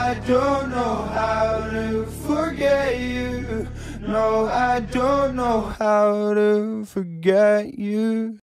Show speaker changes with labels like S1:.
S1: I don't know how to forget you. No, I don't know how to forget you.